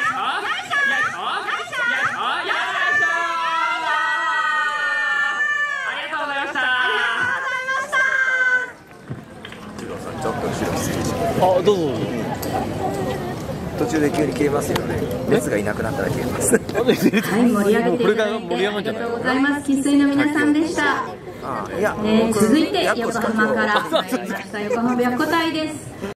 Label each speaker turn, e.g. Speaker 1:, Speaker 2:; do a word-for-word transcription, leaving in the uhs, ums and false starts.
Speaker 1: よいしょよいしょよいしょ
Speaker 2: あ、どうぞどうぞ。
Speaker 3: 途中で急に切れますよね。熱がいなくなったら切れます。
Speaker 4: はい、盛り上げていただいて
Speaker 2: これから盛り上がるんじゃない
Speaker 4: ありがとうございます。生粋の皆さんでした。
Speaker 3: あ、いや、
Speaker 4: えー、
Speaker 3: 僕
Speaker 4: 続いて
Speaker 3: やっこ
Speaker 4: 横
Speaker 3: しか今日
Speaker 4: 浜から参りました横浜白虎隊です。